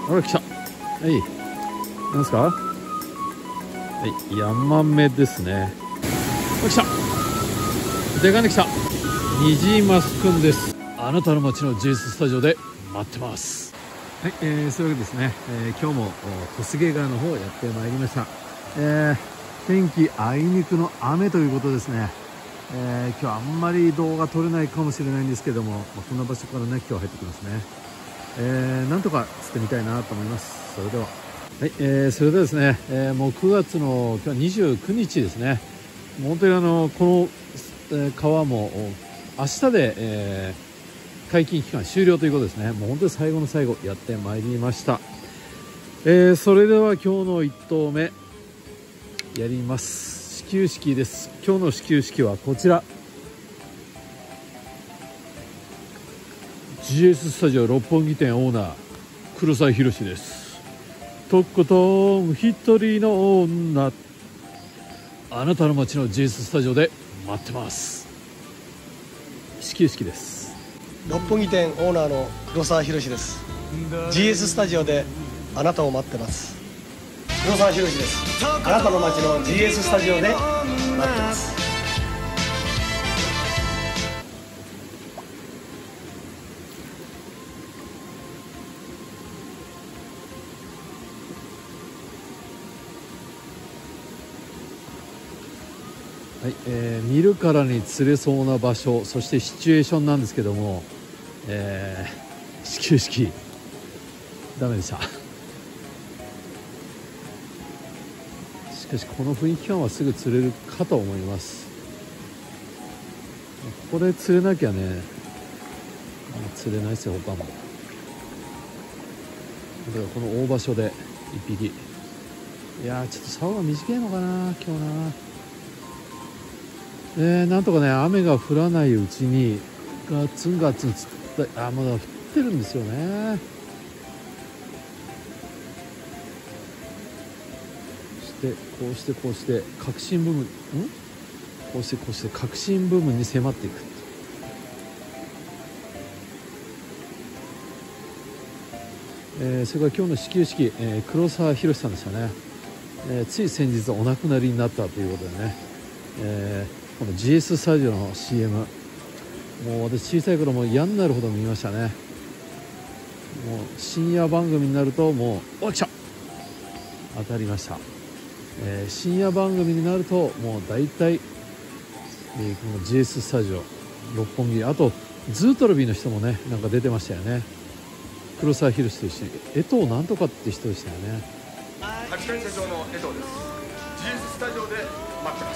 ほら来た。はい、なんですか。はい、ヤマメですね。ほら来た、でかいの来た。ニジマスくんです。あなたの街の GS スタジオで待ってます。はい、そういうわけですね、今日も小菅川の方やってまいりました。天気あいにくの雨ということですね。今日あんまり動画撮れないかもしれないんですけども、こんな場所からね今日入ってきますね。なんとか釣ってみたいなと思います。それでははい、それではですね、もう9月の今日は29日ですね。もう本当にこの、川も明日で、解禁期間終了ということですね。もう本当に最後の最後やってまいりました。それでは今日の1投目やります。始球式です。今日の始球式はこちら、 GS スタジオ六本木店オーナー黒沢博です。とことん一人の女、あなたの街の GS スタジオで待ってます。始球式です。 六本木店オーナーの黒沢博です。 GS スタジオであなたを待ってます。黒沢博です。あなたの街の GS スタジオで待ってます。 はい、見るからに釣れそうな場所、そしてシチュエーションなんですけども、始球式ダメでした。しかしこの雰囲気感はすぐ釣れるかと思います。これ釣れなきゃね釣れないですよ他も。だからこの大場所で1匹。いやーちょっと竿が短いのかな今日な。なんとかね雨が降らないうちにガツンガツン釣った。まだ降ってるんですよね。こうして核心部分こうして核心部分に迫っていく。それから今日の始球式、黒沢博さんでしたね。つい先日お亡くなりになったということでね、この GS スタジオの CM、 もう私小さい頃も嫌になるほど見ましたね。もう深夜番組になるともうお来た当たりました。深夜番組になるともう大体、この GS スタジオ六本木、あとズートロビーの人もねなんか出てましたよね。黒沢博と一緒に江藤なんとかって人でしたよね。 8階社長の江藤です。 GS スタジオで待ってます。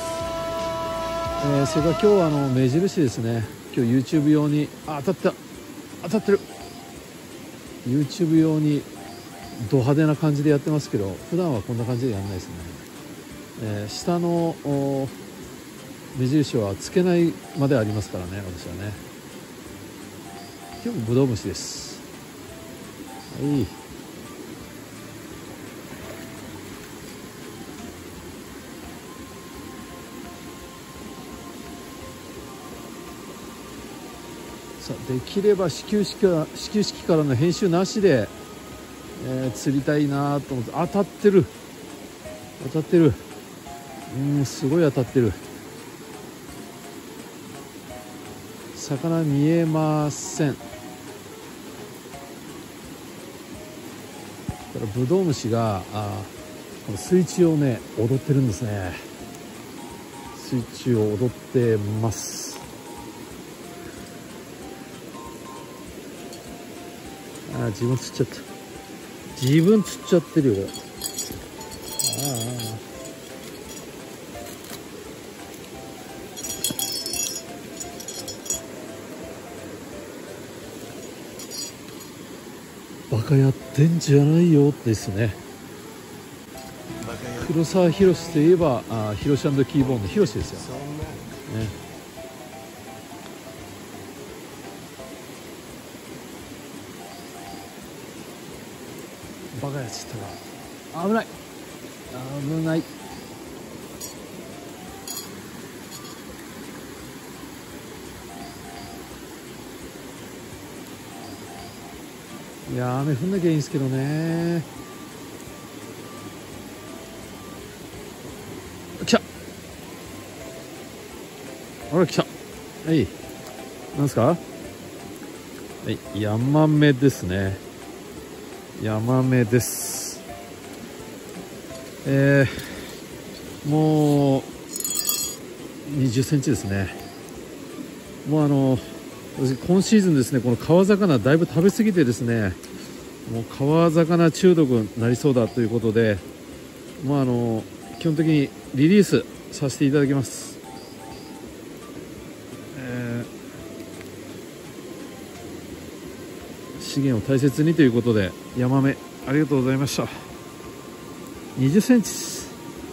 それから今日は目印ですね。今日 YouTube 用に当たってる YouTube 用にド派手な感じでやってますけど、普段はこんな感じでやらないですね。下の目印はつけないまでありますからね私はね。今日もブドウ虫です。はい、さあできれば始球式からの編集なしで、釣りたいなと思って。当たってるすごい当たってる。魚見えません。ブドウ虫がこの水中をね踊ってるんですね。水中を踊ってます。自分釣っちゃってるよこれ。バカやってんじゃないよですね。黒沢博といえばヒロシ&キーボーンのヒロシですよ、ね。バカやつったら危ない。 いやー、雨降んなきゃいいんですけどね。来た。ほら来た。はい、なんですか。はい、ヤマメですね。ヤマメです。もう20センチですね。もう私今シーズンですね、この川魚だいぶ食べ過ぎてですね、もう川魚中毒になりそうだということで、基本的にリリースさせていただきます。資源を大切にということで、ヤマメありがとうございました。20センチです。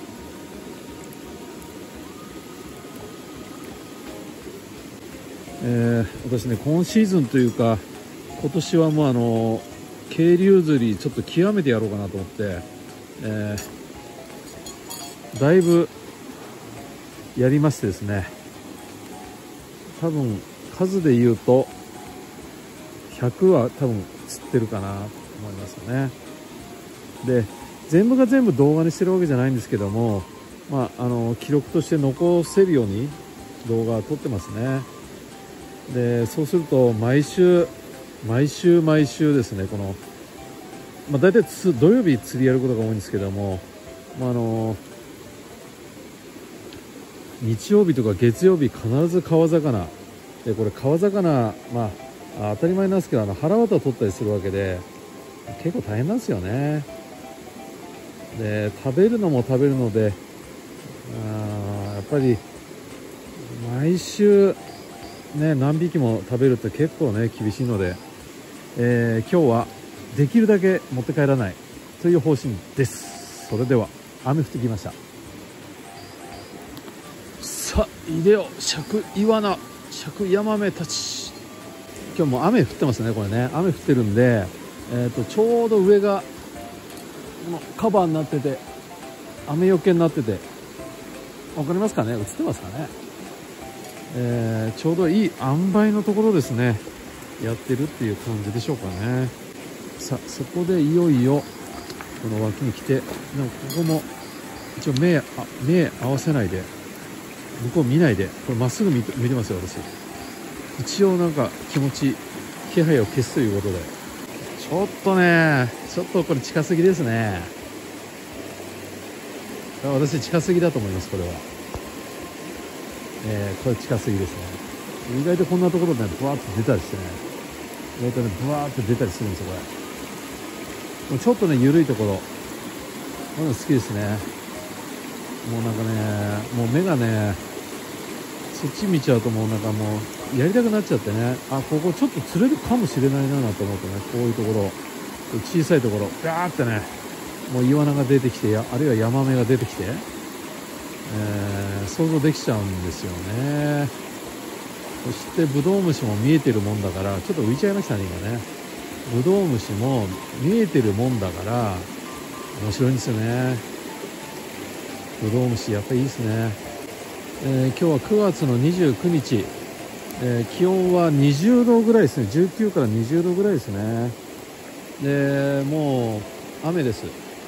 私ね、今シーズンというか今年はもう渓流釣りちょっと極めてやろうかなと思って、だいぶやりましてですね、多分数で言うと100は多分釣ってるかなと思いますよね。で、全部が全部動画にしてるわけじゃないんですけども、記録として残せるように動画を撮ってますね。で、そうすると毎週ですね、この、大体土曜日釣りやることが多いんですけども、日曜日とか月曜日必ず川魚で、これ川魚、当たり前なんですけど、腹渡を取ったりするわけで結構大変なんですよね。で、食べるのも食べるので、やっぱり毎週ね、何匹も食べるって結構ね、厳しいので、今日はできるだけ持って帰らないという方針です。それでは雨降ってきました。さあ、いでよ尺イワナ、尺ヤマメたち。今日も雨降ってますね。これね、雨降ってるんで、ちょうど上がこのカバーになってて、雨よけになってて、わかりますかね、映ってますかね。ちょうどいい塩梅のところですね、やってるっていう感じでしょうかね。さあ、そこでいよいよこの脇に来て、でもここも一応目合わせないで、向こう見ないで、これまっすぐ見てますよ、私。一応なんか気持ち気配を消すということで、ちょっとこれ近すぎですね。私近すぎだと思います、これは。これ近すぎですね。意外とこんなところでブワーって出たりしてね、意外とねブワーって出たりするんですよ、これ。もうちょっとね、緩いところ、こういうの好きですね。もうなんかね、もう目がね、そっち見ちゃうともうなんかもうやりたくなっちゃってね、ここちょっと釣れるかもしれないなと思うとね、こういうところ、小さいところガーってね、もうイワナが出てきて、あるいはヤマメが出てきて、想像できちゃうんですよね。そしてブドウムシも見えてるもんだから、ちょっと浮いちゃいましたね今ね。ブドウムシも見えてるもんだから面白いんですよね。ブドウムシやっぱりいいですね。今日は9月の29日、気温は20度ぐらいですね。19から20度ぐらいですね。で、もう雨です。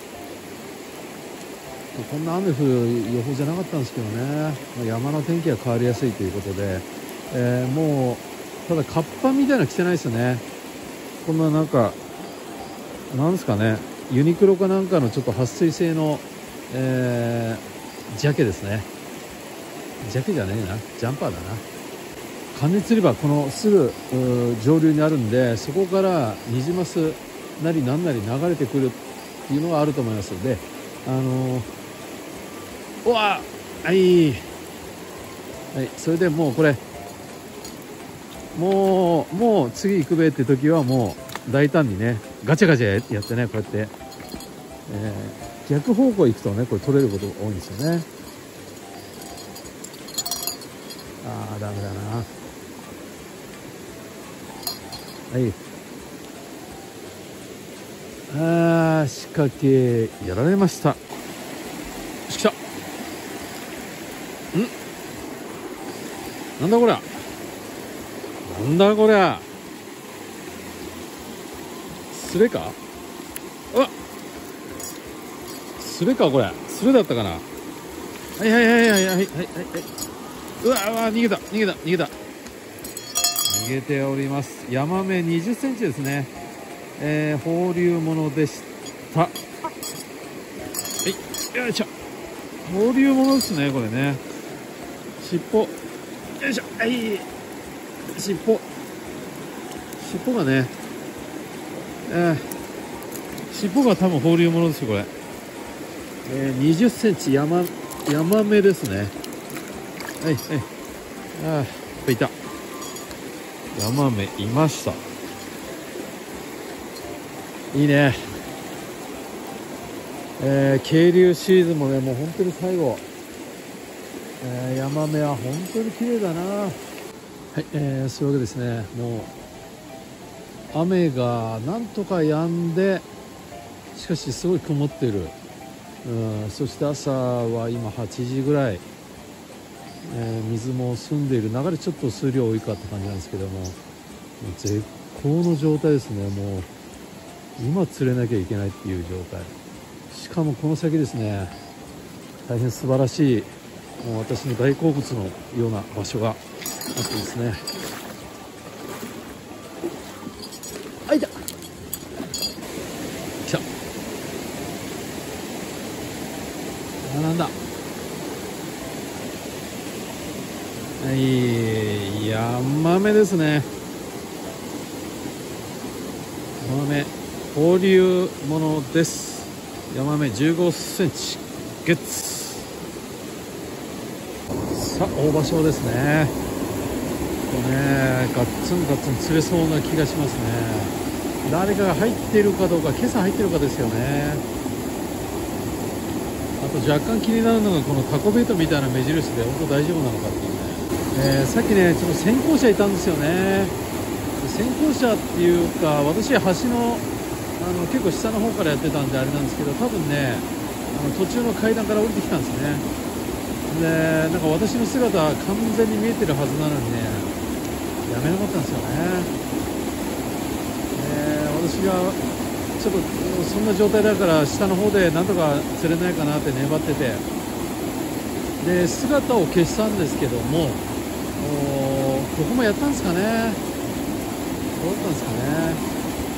こんな雨降る予報じゃなかったんですけどね、山の天気が変わりやすいということで、もうただカッパみたいなの着てないですよね。こんななんかなんですかね、ユニクロかなんかのちょっと撥水性の、ジャケですね。ジャケじゃねえな、ジャンパーだな。カニ釣り場このすぐ上流にあるんで、そこからニジマスなりなんなり流れてくるっていうのがあると思いますので、うわはい、それでもうこれもう次行くべって時はもう大胆にね、ガチャガチャやってね、こうやって、逆方向行くとね、これ取れることが多いんですよね。ダメだな。はい、仕掛けやられました。よし、来た。なんだこりゃ、 スレか、うわっ、スレか、これスレだったかな。はいはいはいはいはいはいはい。うわうわ、逃げた逃げた逃げた、逃げております。ヤマメ20センチですね。放流物でした。はい、よいしょ。放流物ですね、これね。尻尾、よいしょ。はい、尻尾がね、尻尾が多分放流物ですよ、これ。20センチヤマメですね。はいはい。ああ、いた。ヤマメいました。いいね。渓流シーズンもね、もう本当に最後。ヤマメは本当に綺麗だな。はい、そういうわけですね。もう雨がなんとか止んで、しかしすごい曇っている。そして朝は今8時ぐらい、水も澄んでいる。流れちょっと数量多いかって感じなんですけども、絶好の状態ですね。もう今釣れなきゃいけないっていう状態。しかもこの先ですね、大変素晴らしい、もう私の大好物のような場所があってですね。あ、いた、来た。なんだ、はい、ヤマメですね。ヤマメ放流物です。ヤマメ15センチゲッツ。さあ、大場所ですね。これね、ガッツンガッツン釣れそうな気がしますね。誰かが入っているかどうか、今朝入ってるかですよね。あと若干気になるのがこのタコベイトみたいな目印で本当大丈夫なのかっていうね。さっきね、ちょっと先行者いたんですよね。先行者っていうか、私は橋の結構下の方からやってたんであれなんですけど、多分ね、途中の階段から降りてきたんですね。で、なんか私の姿は完全に見えてるはずなのにね、やめなかったんですよね。私がちょっとそんな状態だから下の方でなんとか釣れないかなって粘ってて、で姿を消したんですけども、ここもやったんですかね。どうだったんですかね。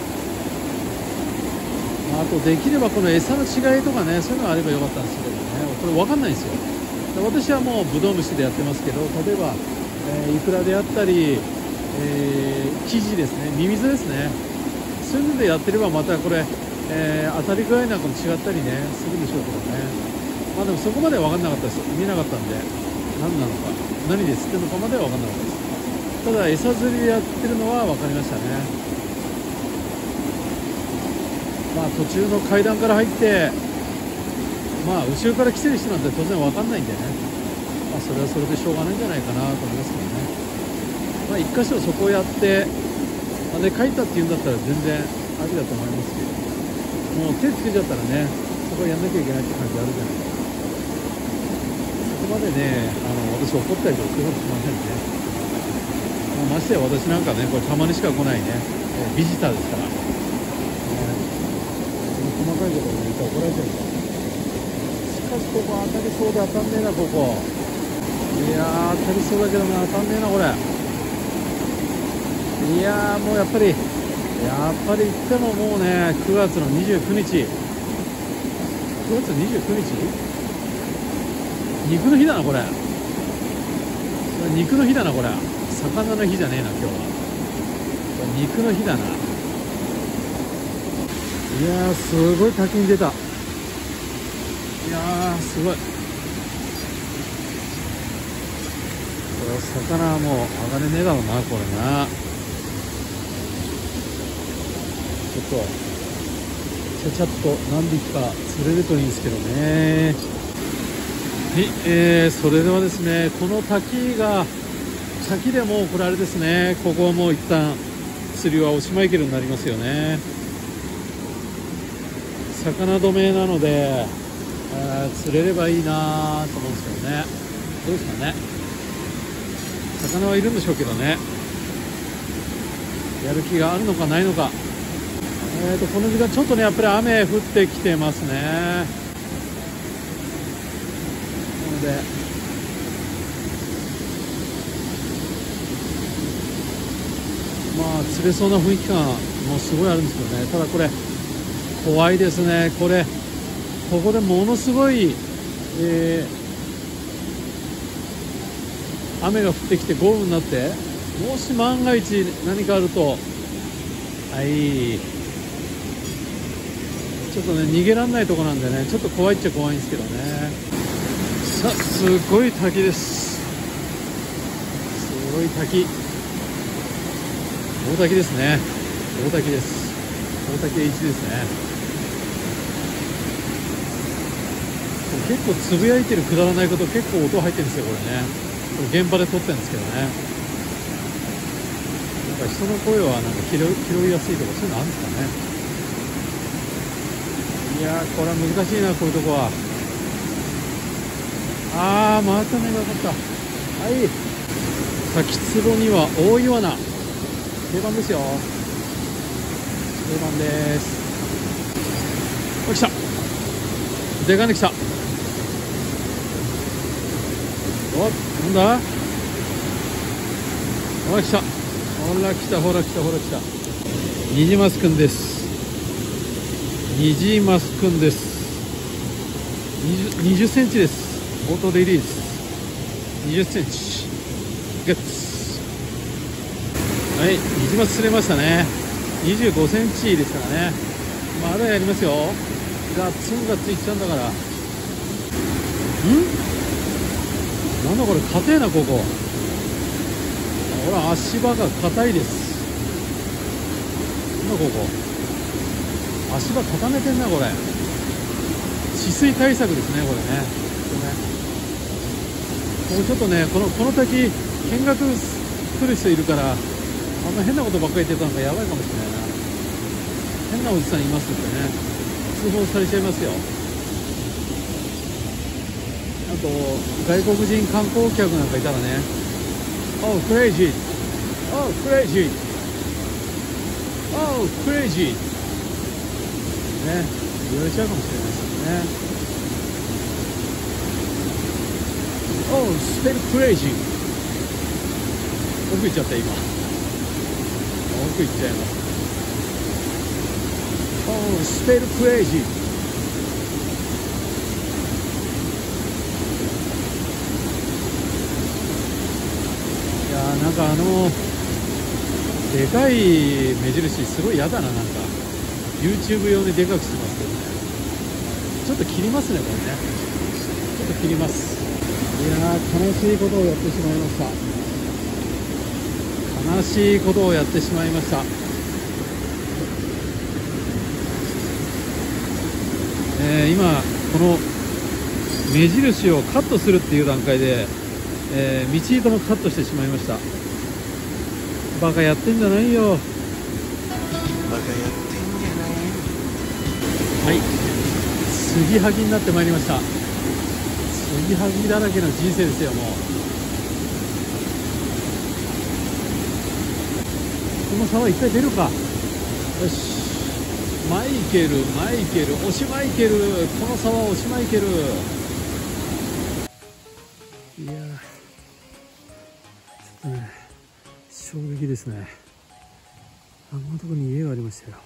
あとできればこの餌の違いとかね、そういうのがあればよかったんですけどね、これ分かんないんですよ。私はもうブドウ虫でやってますけど、例えば、イクラであったり、キジですね、ミミズですね、そういうのでやってればまたこれ、当たり具合なんかも違ったりねするんでしょうけどね。まあでもそこまでは分かんなかったです。見えなかったんで、何なのか何で釣ってるのかまでは分かんなかったです。ただ餌釣りでやってるのは分かりましたね。まあ途中の階段から入って、まあ後ろから来てる人なんて当然分かんないんでね、まあ、それはそれでしょうがないんじゃないかなと思いますけどね。まあ一箇所そこをやって、で帰ったっていうんだったら全然ありだと思いますけど、もう手つけちゃったらね、そこやんなきゃいけないって感じあるじゃないですか。そこまでね、私怒ったりとかそういうことしませんね。ましてや私なんかね、これたまにしか来ないね、ビジターですから、細かいことを言ったら怒られてるから。しかしここ当たりそうで当たんねえな、ここ。いやー、当たりそうだけどな、当たんねえなこれ。いやー、もうやっぱり言ってももうね、9月の29日9月29日肉の日だなこれ。肉の日だなこれ。魚の日じゃねえな今日は。肉の日だな。いやー、すごい滝に出た。いやー、すごい。これ魚はもう上がれねえだろうなこれな。ちょっとちゃちゃっと何匹か釣れるといいんですけどね。はい、それではですね、この滝でもうこれあれですね、ここはもう一旦釣りはおしまいけるになりますよね。魚止めなので、釣れればいいなと思うんですけどね。どうですかね。魚はいるんでしょうけどね、やる気があるのかないのか。 この時間ちょっとねやっぱり雨降ってきてますね。なのでまあ釣れそうな雰囲気感もすごいあるんですけどね。ただこれ怖いですね。ここでものすごい、雨が降ってきて豪雨になって、もし万が一何かあると、はい、ちょっとね逃げられないとこなんでね、ちょっと怖いっちゃ怖いんですけどね。さあ、すごい滝です。すごい滝、大滝ですね。大滝です。大滝 H ですね。結構つぶやいてるくだらないこと結構音入ってるんですよ、これね。これ現場で撮ってるんですけどね。なんか人の声はなんか拾いやすいとかそういうのあるんですかね。いやー、これは難しいな、こういうとこは。あー、また目がかった。はい、滝壺には大イワナ定番ですよ。定番です。お、来た、でかいの来た。お、なんだ、お、来た、ほら来た、ほら来た、ほら来た。ニジマスくんです。ニジマスくんです。20センチです。オートリリース20センチゲッツ。はい、ニジマス釣れましたね。25センチですからね。まだやりますよ。ガツンガツンいっちゃうんだから。なんだこれ、硬えな、ここ。ほら、足場が硬いです。なんだここ、足場固めてんな、これ。治水対策ですね、これね。ここちょっとね、この滝、見学来る人いるから、あんな変なことばっかり言ってたのがやばいかもしれないな。変なおじさんいますってね、通報されちゃいますよ。あと外国人観光客なんかいたらね、Oh crazy, Oh crazy, Oh crazy ね、言われちゃうかもしれないですね。Oh spell crazy 奥行っちゃった今、奥行っちゃいます。Oh spell crazy。なんかでかい目印すごい嫌だな。なんか YouTube 用にでかくしてますけどね。ちょっと切りますね、これね。ちょっと切ります。いやー、悲しいことをやってしまいました。悲しいことをやってしまいました。今この目印をカットするっていう段階で道糸もカットしてしまいました。バカやってんじゃないよ。バカやってんじゃないよ。はい、継ぎはぎになってまいりました。継ぎはぎだらけの人生ですよ。もうこの沢一回出るか。よし、マイケル押しマイケル、この沢押しマイケル。いやー、衝撃ですね。あんなとこに家がありましたよ。